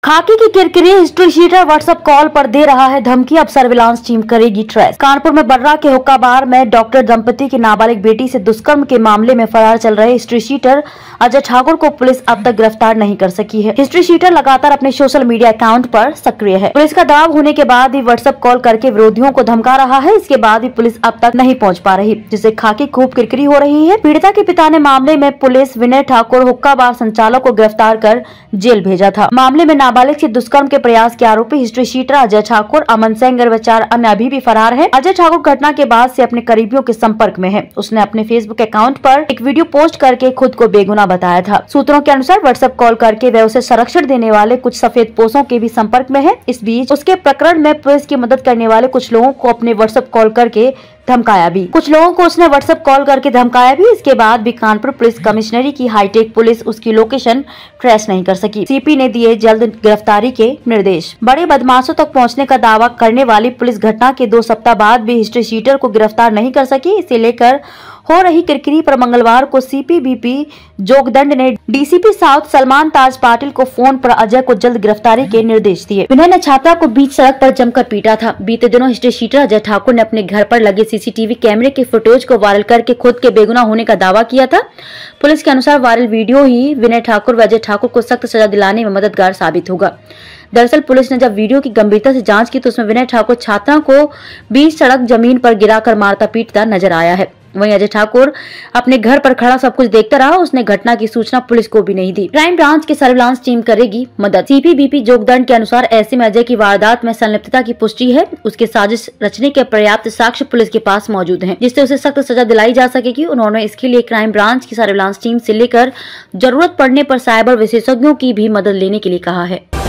खाकी की किरकिरी हिस्ट्री शीटर व्हाट्सएप कॉल पर दे रहा है धमकी, अब सर्विलांस टीम करेगी ट्रेस। कानपुर में बर्रा के हुक्काबार में डॉक्टर दंपति की नाबालिग बेटी से दुष्कर्म के मामले में फरार चल रहे हिस्ट्री शीटर अजय ठाकुर को पुलिस अब तक गिरफ्तार नहीं कर सकी है। हिस्ट्री शीटर लगातार अपने सोशल मीडिया अकाउंट पर सक्रिय है। पुलिस का दबाव होने के बाद भी व्हाट्सएप कॉल करके विरोधियों को धमका रहा है। इसके बाद भी पुलिस अब तक नहीं पहुँच पा रही, जिससे खाकी खूब किरकिरी हो रही है। पीड़िता के पिता ने मामले में पुलिस विनय ठाकुर हुक्काबार संचालक को गिरफ्तार कर जेल भेजा था। मामले में नाबालिग से दुष्कर्म के प्रयास के आरोपी हिस्ट्री शीटर अजय ठाकुर, अमन सेंगर व 4 अन्य अभी भी फरार हैं। अजय ठाकुर घटना के बाद से अपने करीबियों के संपर्क में है। उसने अपने फेसबुक अकाउंट पर एक वीडियो पोस्ट करके खुद को बेगुनाह बताया था। सूत्रों के अनुसार व्हाट्सएप कॉल करके वह उसे संरक्षण देने वाले कुछ सफेद पोषों के भी संपर्क में है। इस बीच उसके प्रकरण में पुलिस की मदद करने वाले कुछ लोगों को अपने व्हाट्सएप कॉल करके धमकाया भी। कुछ लोगों को उसने व्हाट्सएप कॉल करके धमकाया भी। इसके बाद भी कानपुर पुलिस कमिश्नरी की हाईटेक पुलिस उसकी लोकेशन ट्रेस नहीं कर सकी। सीपी ने दिए जल्द गिरफ्तारी के निर्देश। बड़े बदमाशों तक पहुंचने का दावा करने वाली पुलिस घटना के 2 सप्ताह बाद भी हिस्ट्री शीटर को गिरफ्तार नहीं कर सकी। इसे लेकर हो रही किरकिरी पर मंगलवार को सीपीबीपी जोगदंड ने डीसीपी साउथ सलमान ताज पाटिल को फोन पर अजय को जल्द गिरफ्तारी के निर्देश दिए। विनय ने छात्रा को बीच सड़क पर जमकर पीटा था। बीते दिनों हिस्ट्री शीटर अजय ठाकुर ने अपने घर पर लगे सीसीटीवी कैमरे के फुटेज को वायरल करके खुद के बेगुनाह होने का दावा किया था। पुलिस के अनुसार वायरल वीडियो ही विनय ठाकुर व अजय ठाकुर को सख्त सजा दिलाने में मददगार साबित होगा। दरअसल पुलिस ने जब वीडियो की गंभीरता से जांच की तो उसमें विनय ठाकुर छात्रा को बीच सड़क जमीन पर गिराकर मारता पीटता नजर आया है। वहीं अजय ठाकुर अपने घर पर खड़ा सब कुछ देखता रहा। उसने घटना की सूचना पुलिस को भी नहीं दी। क्राइम ब्रांच की सर्विलांस टीम करेगी मदद। सीपीबीपी जोगदंड के अनुसार ऐसे में अजय की वारदात में संलिप्तता की पुष्टि है। उसके साजिश रचने के पर्याप्त साक्ष्य पुलिस के पास मौजूद हैं, जिससे उसे सख्त सजा दिलाई जा सकेगी। उन्होंने इसके लिए क्राइम ब्रांच की सर्विलांस टीम से लेकर जरूरत पड़ने पर साइबर विशेषज्ञों की भी मदद लेने के लिए कहा है।